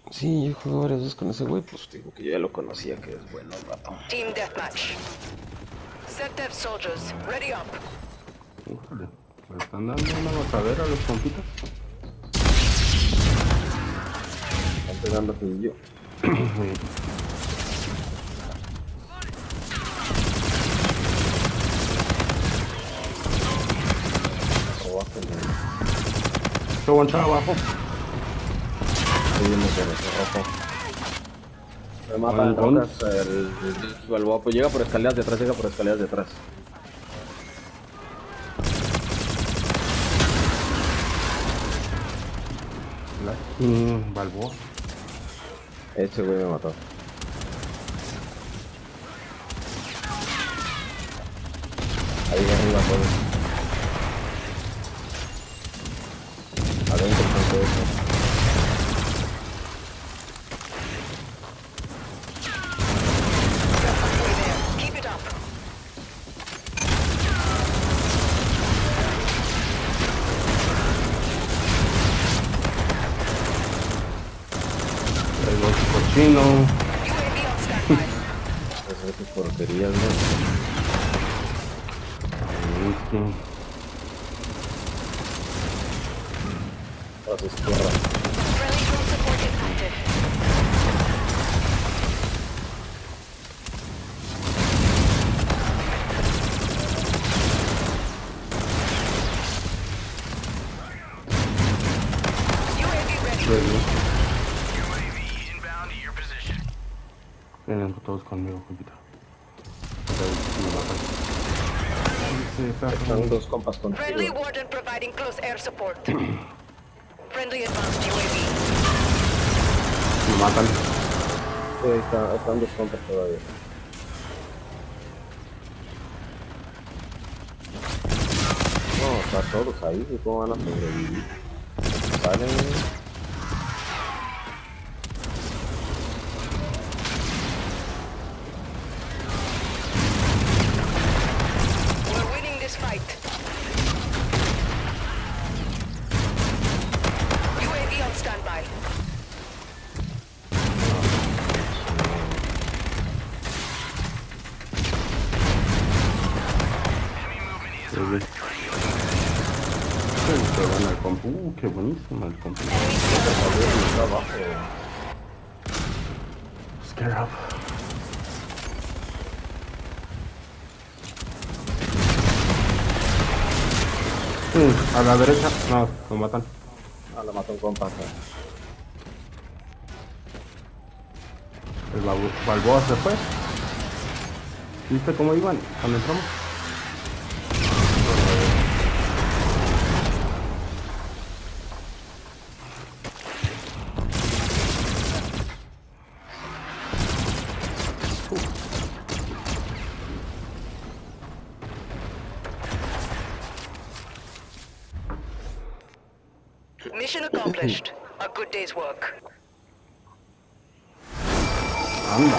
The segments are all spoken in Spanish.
Sí, yo he jugado varias veces con ese güey, pues digo que yo ya lo conocía, que es bueno el vato. Team deathmatch. Set dev soldiers, ready up. Híjole, me están dando una matadera a los compitas. Están pegando yo. Se aguanta abajo. Ahí viene por ese rojo. Me matan rocas el Balboa, pues llega por escaleras de atrás, llega por escaleras de atrás. Balboa. Ese güey me mató. Ahí arriba todo. Adentro con todo eso. Keep it up. El cochino. UAV on standby. Esas tus porquerías, ¿no? A su izquierda. Friendly drone support is active. UAV ready. Vienen todos conmigo, compita. Están dos compas Friendly contigo. warden providing close air support. Friendly advanced UAV. Me matan. Sí, están dos compas todavía. No, están todos ahí, ¿y cómo van a sobrevivir? Salen. We're winning this fight. UAV on standby. Se van al compu. Qué buenísimo el compu. Scare up. A la derecha. No, lo matan. Ah, lo mató un compa. El Balboa se fue. ¿Viste cómo iban cuando entramos? Mission accomplished. A good day's work. Anda.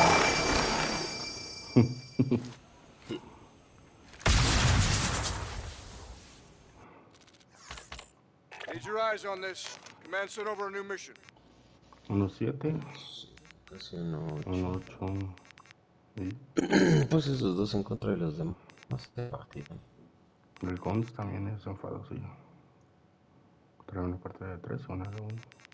Need your eyes on this. Command sent over a new mission. 1-7. Casi no. 1-8. Sí. Pues esos dos en contra de los demás de partida. El Gons también es enfadoso. Trae una partida de 3 o una de 1.